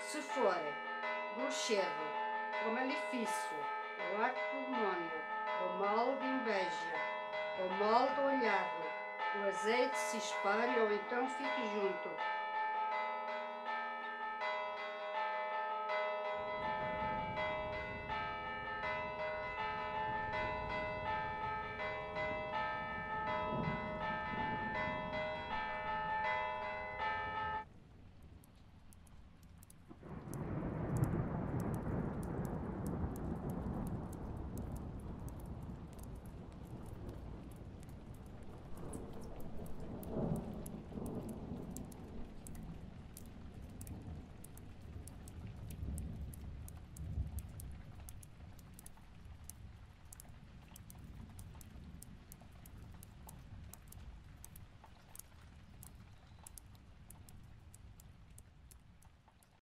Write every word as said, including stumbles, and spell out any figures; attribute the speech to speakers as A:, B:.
A: Se for bruxedo, ou malefício, ou acto do demónio, ou mal de inveja, ou mal de olhar, o azeite se espalhe ou então fique junto,